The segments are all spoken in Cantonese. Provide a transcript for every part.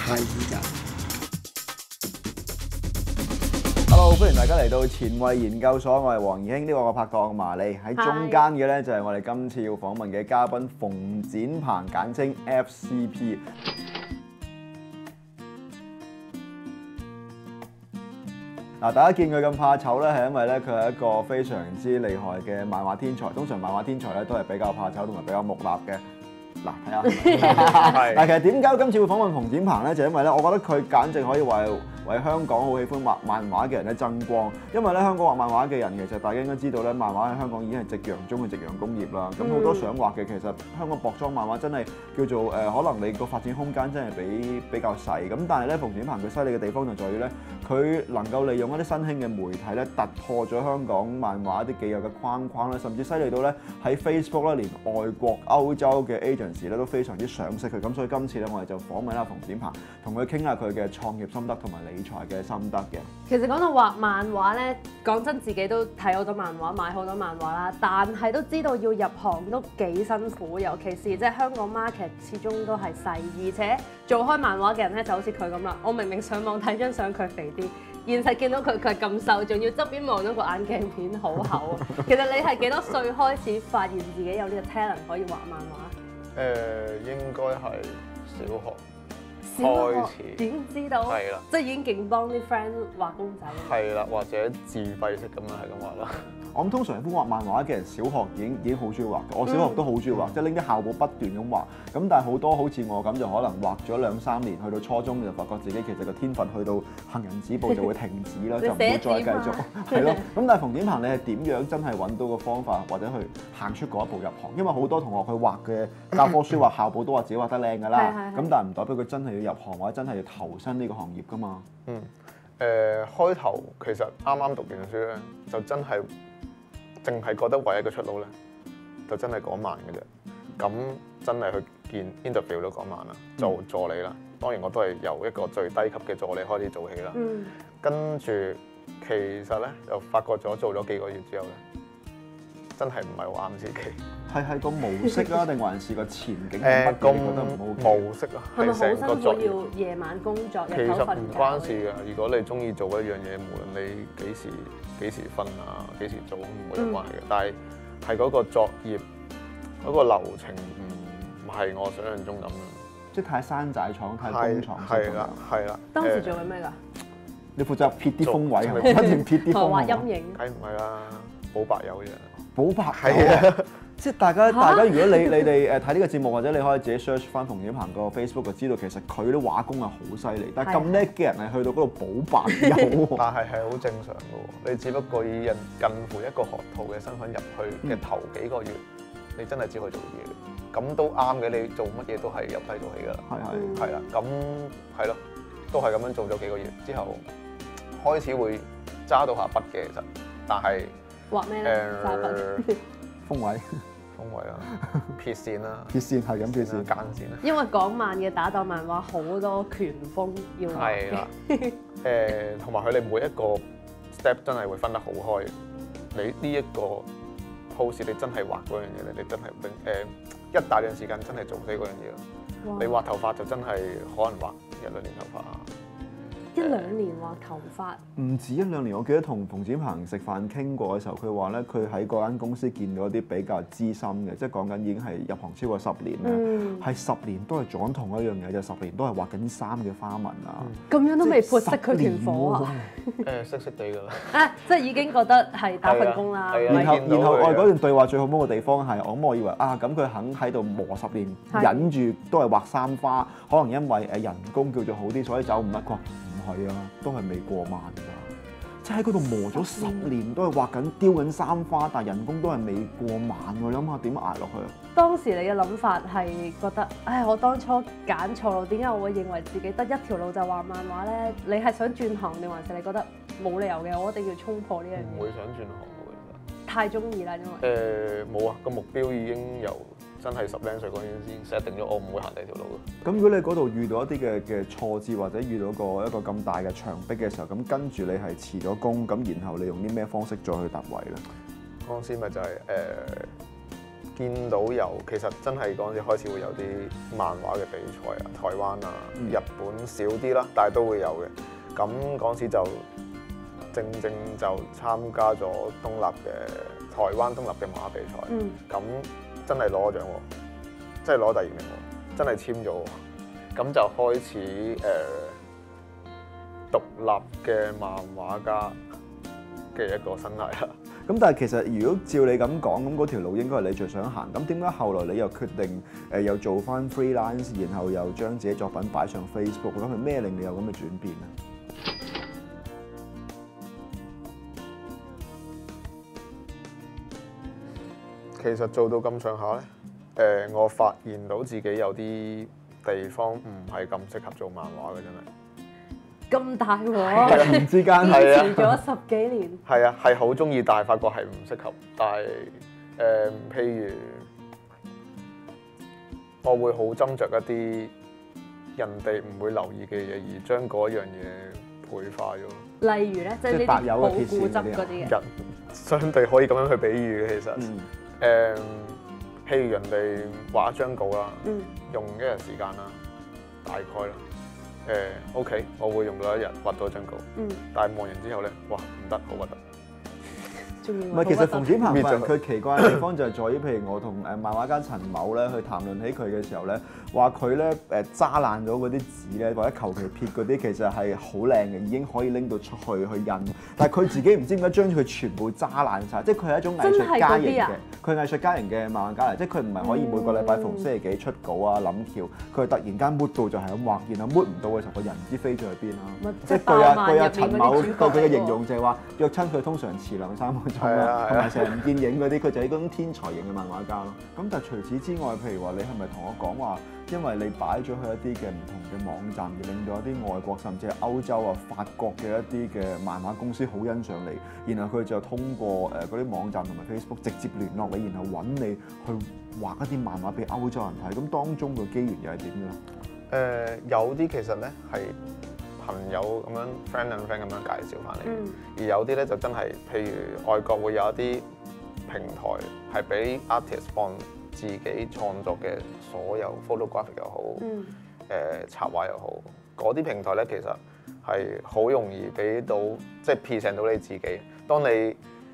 太演人。 Hello， 歡迎大家嚟到前衛研究所，我係黃怡興，呢個我拍檔麻利喺中間嘅咧就係我哋今次要訪問嘅嘉賓馮展鵬，簡稱 FCP。嗱，大家見佢咁怕醜咧，係因為咧佢係一個非常之厲害嘅漫畫天才。通常漫畫天才咧都係比較怕醜同埋比較木訥嘅。嗱，睇下。但其實點解今次會訪問馮展鵬咧？就因為咧，我覺得佢簡直可以為香港好喜歡畫漫畫嘅人咧爭光。因為咧，香港畫漫畫嘅人其實大家應該知道咧，漫畫喺香港已經係夕陽中嘅夕陽工業啦。咁好多想畫嘅其實香港薄裝漫畫真係叫做可能你個發展空間真係比較細。咁但係咧，馮展鵬佢犀利嘅地方就在於咧，佢能夠利用一啲新興嘅媒體咧，突破咗香港漫畫一啲既有嘅框框咧，甚至犀利到咧喺 Facebook 咧，連外國歐洲嘅 agency 咧都非常之賞識佢。咁所以今次咧，我哋就訪問下馮展鵬，同佢傾下佢嘅創業心得同埋理財嘅心得嘅。 其實講到畫漫畫咧，講真自己都睇好多漫畫，買好多漫畫啦，但係都知道要入行都幾辛苦，尤其是即係香港 market 始終都係細，而且做開漫畫嘅人咧就好似佢咁啦。我明明上網睇張相佢肥啲，現實見到佢係咁瘦，仲要側邊望到個眼鏡片好厚啊！其實你係幾多歲開始發現自己有呢個 talent 可以畫漫畫？ 應該係小學開始點知道？ 係啦， 即係已經勁幫啲 friend 畫公仔。 係啦，或者自閉式咁樣係咁畫啦。 我諗通常一般畫漫畫嘅人，小學已經好中意畫嘅。我小學都好中意畫，即係拎啲校簿不斷咁畫。咁但係好多好似我咁就可能畫咗2-3年，去到初中就發覺自己其實個天分去到行人止步就會停止啦，就唔會再繼續。係咯。咁但係馮展鵬，你係點樣真係揾到個方法，或者去行出嗰一步入行？因為好多同學佢畫嘅教科書畫校簿都話自己畫得靚㗎啦。咁但係唔代表佢真係要入行或者真係要投身呢個行業㗎嘛。 開頭其實啱啱讀完書咧，就真係淨係覺得唯一嘅出路咧，就真係嗰晚嘅啫。咁真係去見 interview 都嗰晚啦，做助理啦。當然我都係由一個最低級嘅助理開始做起啦。跟住其實咧就發覺咗做咗幾個月之後咧，真係唔係好啱自己。 係個模式啊，定還是個前景係乜嘢？ 個覺得唔 OK？ 模式啊， 係咪成個好辛苦作業要夜晚工作， 其實日頭瞓唔關事㗎。如果你中意做一樣嘢，無論你幾時瞓啊，幾時做都唔會有關係嘅。但係嗰個作業嗰個流程唔係我想象中咁樣， 即係太山寨廠、太工廠式咁樣。 係啦。 當時做緊咩㗎？ 你負責撇啲風位係咪？不斷撇啲風畫位。 陰影。 梗唔係啦，補白油啫。 補白係啊。 即係大家如果你哋睇呢個節目，或者你可以自己 search 翻馮展鵬個 Facebook 就知道，其實佢啲畫工係好犀利，但係咁叻嘅人係去到嗰度補白油喎。 但係好正常嘅喎，你只不過以近乎一個學徒嘅身份入去嘅頭幾個月，你真係只可以做嘢，咁都啱嘅。你做乜嘢都係由低做起㗎啦。係啦，咁係咯，都係咁樣做咗幾個月之後，開始會揸到下筆嘅其實，但係畫咩咧？揸筆。 風位啦，撇線啦， 撇線係咁撇線， 間線啦。 因為港漫嘅打鬥漫畫好多拳風要畫。 係啦，同埋佢哋每一個 step 真係會分得好開。你呢一個 pose 你真係畫嗰樣嘢咧，你真係一大段時間真係做死嗰樣嘢咯。你畫頭髮就真係可能畫1-2年頭髮。 1-2年畫頭髮， 唔止1-2年。我記得同馮展鵬食飯傾過嘅時候，佢話咧佢喺嗰間公司見到一啲比較資深嘅，即係講緊已經係入行超過10年啦，係10年都係做緊同一樣嘢，就10年都係畫緊啲衫嘅花紋啊。 咁樣都未潑熄佢團火啊！ 識地㗎啦。 即係已經覺得係打份工啦。 然後我哋嗰段對話最好摸嘅地方係，我以為咁佢肯喺度磨10年，忍住都係畫衫花，可能因為人工叫做好啲，所以走唔甩。係啊，都係未過萬㗎，即係喺嗰度磨咗10年，都係畫緊雕緊衫花，但係人工都係未過萬喎。你諗下點捱落去？ 當時你嘅諗法係覺得，我當初揀錯路，點解我會認為自己得一條路就畫漫畫咧？你係想轉行定還是你覺得冇理由嘅？我一定要衝破呢樣嘢。 唔會想轉行㗎，其實。 太中意啦，因為冇啊，個目標已經由真係10零歲嗰陣先 set 定咗，我唔會行第二條路嘅。 咁如果你嗰度遇到一啲嘅挫折，或者遇到一個咁大嘅牆壁嘅時候，咁跟住你係辭咗工，咁然後你用啲咩方式再去突圍咧？ 嗰陣時咪就係見到有其實真係嗰陣時開始會有啲漫畫嘅比賽啊，台灣啊、日本少啲啦，但係都會有嘅。咁嗰陣時就正就參加咗東立嘅台灣東立嘅漫畫比賽，咁、真係攞獎喎，真係攞第2名喎，真係簽咗喎，咁就開始獨立嘅漫畫家嘅一個生涯啦。 咁但係其實如果照你咁講，咁嗰條路應該係你最想行。咁點解後來你又決定又做翻 freelance，然後又將自己作品擺上 Facebook？咁係咩令你有咁嘅轉變咧？ 其實做到咁上下咧，我發現到自己有啲地方唔係咁適合做漫畫嘅，真係。 咁大喎！ 突然之間堅持咗10幾年。 係啊，係好中意，但係發覺係唔適合。但係譬如我會好斟酌一啲人哋唔會留意嘅嘢，而將嗰樣嘢倍化咗。 例如咧，即係呢啲好固執嗰啲嘅人，相對可以咁樣去比喻嘅，其實譬如人哋畫一張稿啦，用1日時間啦，大概啦。OK， 我會用到1日畫到一張稿，但係望完之後咧，哇唔得，好核突。 唔係，其實馮展鵬份佢奇怪嘅地方就係在於，譬如我同漫畫家陳某咧去談論起佢嘅時候咧，話佢咧揸爛咗嗰啲紙咧，或者求其撇嗰啲，其實係好靚嘅，已經可以拎到出去印。但係佢自己唔知點解將佢全部揸爛晒，即係佢係一種藝術家型嘅，佢係藝術家型嘅漫畫家嚟，即係佢唔係可以每個禮拜逢星期幾出稿啊諗橋，佢係突然間 mood 到就係咁畫，然後 mood 唔到嘅時候，個人唔知飛咗去邊啦。即係據阿陳某對佢嘅形容就係話，約親佢通常遲2-3個鐘啦，同埋成日唔見影嗰啲，佢就係嗰種天才型嘅漫畫家咯。咁但係除此之外，譬如話你係咪同我講話，因為你擺咗去一啲嘅唔同嘅網站，而令到一啲外國甚至係歐洲啊、法國嘅一啲嘅漫畫公司好欣賞你，然後佢就通過嗰啲網站同埋 Facebook 直接聯絡你，然後揾你去畫一啲漫畫俾歐洲人睇。咁當中個機緣又係點嘅咧？ 有啲其實咧係朋友咁樣 friend and friend 咁樣介紹翻嚟，而有啲咧就真係，譬如外國會有一啲平台係俾 artist 幫自己創作嘅所有 photographic 又好，插畫又好，嗰啲平台咧其實係好容易俾到，即係 present 到你自己。當你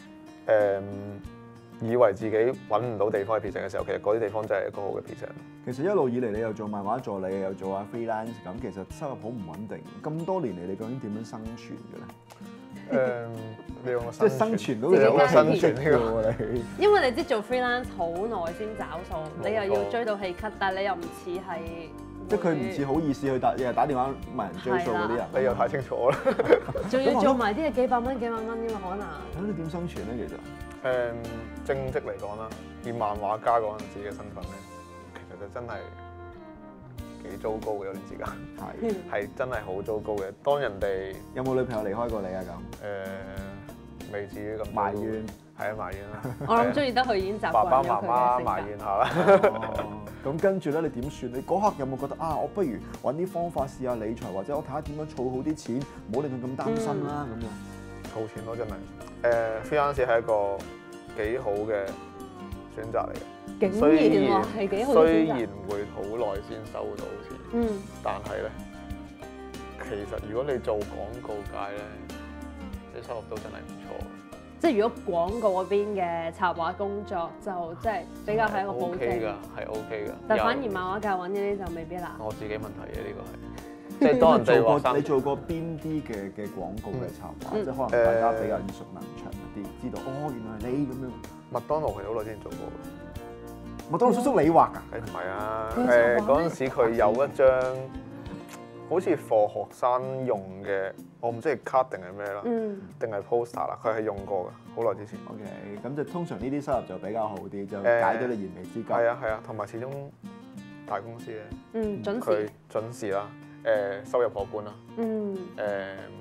以為自己揾唔到地方去 present 嘅時候，其實嗰啲地方真係一個好嘅 present。 其實一路以嚟你又做漫畫助理，又做下 freelance，咁其實收入好唔穩定。咁多年嚟，你究竟點樣生存嘅咧？ 你用個即係生存到自己有生存嘅喎你。 因為你知做 freelance 好耐先找數，你又要追到氣咳，但係你又唔似係， 即係佢唔似好意思去日日打電話問人追數嗰啲人。 你又太清楚啦。 仲要做埋啲嘢幾百蚊、幾萬蚊㗎嘛，可能。 咁你點生存咧？其實正職嚟講啦，以漫畫家嗰陣時嘅身份咧，其實就真係幾糟糕嘅，有段時間係真係好糟糕嘅。當人哋有冇女朋友離開過你啊？咁未至於咁埋怨， 係啊埋怨啦。 我諗中意得佢已經習慣爸爸咗佢媽媽嘅性格。 埋怨下啦。 咁跟住咧，你點算？你嗰刻有冇覺得啊？我不如揾啲方法試下理財，或者我睇下點樣儲好啲錢，唔好令佢咁擔心啦咁樣。 儲錢咯，真係。freelance 係一個幾好嘅選擇嚟嘅。 竟然話係幾好嘅選擇。 雖然會好耐先收到錢，但係咧，其實如果你做廣告界咧，你收入都真係唔錯。 即係如果廣告嗰邊嘅插畫工作就即係比較係一個保證。 OK 㗎，係 OK 㗎。 但反而漫畫界揾呢啲就未必啦。 我自己問題嘅呢個係。即係當人哋話你做過邊啲嘅廣告嘅插畫？即係可能大家比較耳熟能詳啲，知道哦，原來係你咁樣。 麥當勞係好耐之前做過嘅。 麥當勞叔叔你畫㗎？ 唔係啊，嗰陣時佢有一張好似課學生用嘅，我唔知係卡定係咩啦，定係 poster 啦，佢係用過嘅，好耐之前。 OK，咁就通常呢啲收入就比較好啲，就解咗你燃眉之急。 係啊，同埋始終大公司咧， 準時。 佢準時啦，收入可觀啦，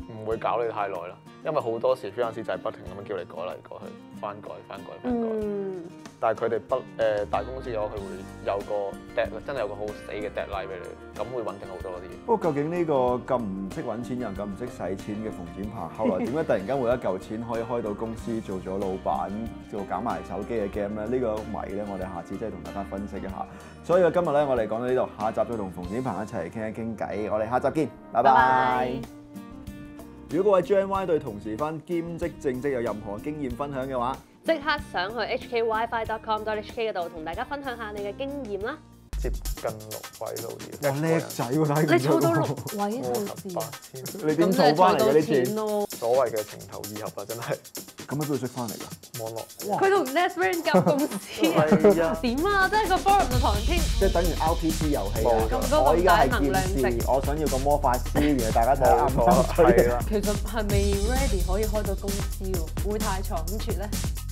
唔會搞你太耐啦，因為好多時 freelance 就係不停咁樣叫你改嚟改去，翻改。但係佢哋大公司嘅話，佢會有個 deadline，真係有個好死嘅 deadline 俾你，咁會穩定好多啲。 不過究竟呢個咁唔識揾錢又咁唔識使錢嘅馮展鵬，後來點解突然間會有一嚿錢可以開到公司做咗老闆，做搞埋手機嘅 game 咧？呢個謎咧，我哋下次真係同大家分析一下。所以今日咧，我哋講到呢度，下集再同馮展鵬一齊傾一傾偈。我哋下集見，拜拜。如果各位 JNY 對同時翻兼職正職有任何經驗分享嘅話， 即刻上去 hkwifi.com.hk 嗰度同大家分享下你嘅經驗啦。 接近6位數字， 哇叻仔喎！睇你儲到6位數字， 8000， 你點儲翻嚟嘅啲錢？ 所謂嘅情投意合啊，真係咁樣都要識翻嚟㗎？ 網絡。 佢同 Nesbrain 夾公司點啊？即係個 forum 度同人傾， 即係等於 RPG 遊戲啊！ 咁多我依家係能量劍士， 值我想要個魔法師，原來大家睇下啱唔啱係啦。 其實係未 ready 可以開到公司喎，會太倉促咧？